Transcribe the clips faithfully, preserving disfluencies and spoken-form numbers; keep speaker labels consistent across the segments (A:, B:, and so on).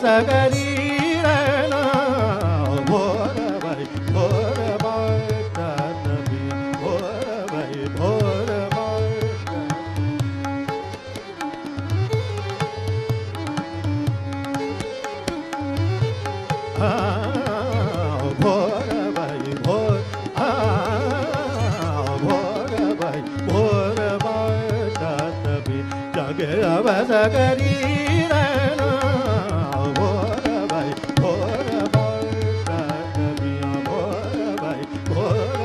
A: सगरी रहना भोर भाई भोर बाटा तभी भोर भाई भोर बाटा भोर भाई भोर भोर भाई भोर बाटा तभी जागे अब सगरी रहना भोर भाई भोर बाटा तभी भोर भाई भोर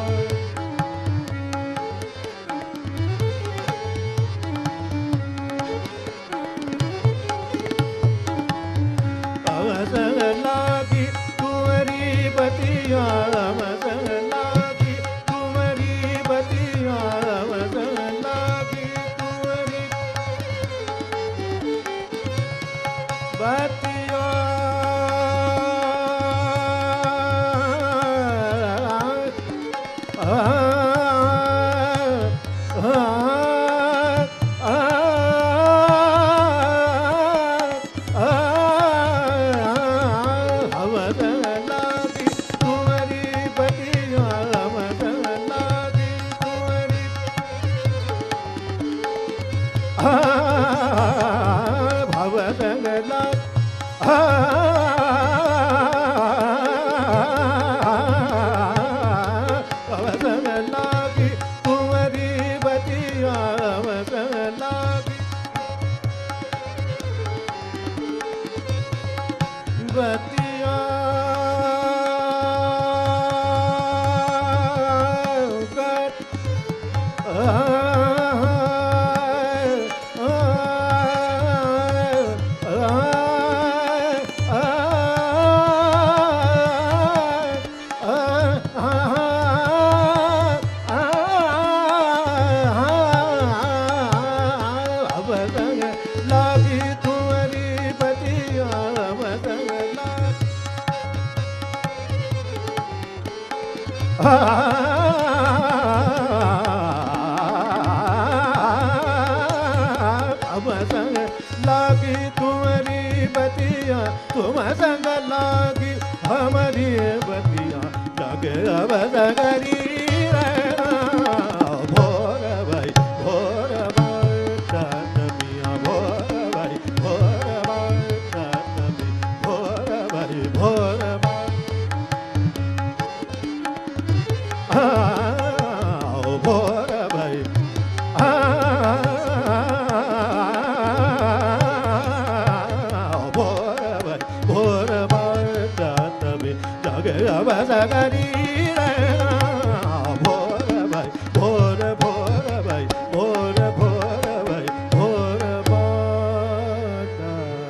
A: अवसर लागी कुंवरी बतिया अवसर लागी कुंवरी बतिया अवसर लागी कुंवरी बतिया बतिया लागी तुम्हारी बतिया अब संग लागी तुम्हारी बतिया तुम संग लागी हमारी बतिया जागे अब सगरी रहना भोर भाई भोर बाटा तबिया भोर भाई भोर बाटा तबी भोर भाई भोर भोर भाई भोर भाई भोर बाटा तभी जागे अब सगरी रहना भोर भाई भोर भोर भाई भोर भोर भाई भोर बाटा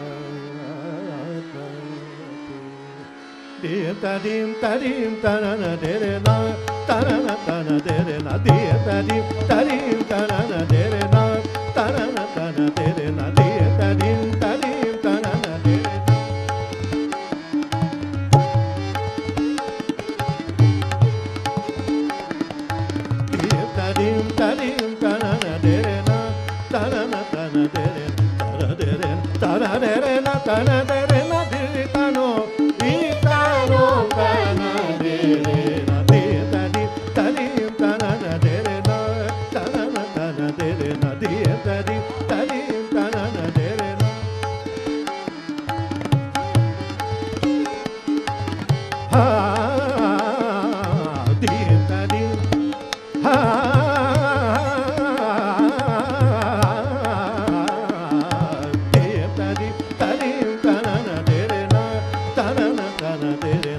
A: दीम तदीम तदीम तनन तेरे ना तनन तन तेरे ना दिए तदीम तदीम तनन तेरे ना तनन तन तेरे ना दिए तदीम तदीम तनन तेरे दिए तदीम तदीम तनन तेरे ना तनन तन तेरे तर तेरे तर तेरे ना तन तेरे ना दिए तनो इतानो तन तेरे ना दिए तदीम तदीम तनन तेरे ना तनन तन तेरे ना दिए तदीम तदीम तनन तेरे ना हा दिए तदीम हा दिए तदीम तदीम तनन तेरे ना तनन तन तेरे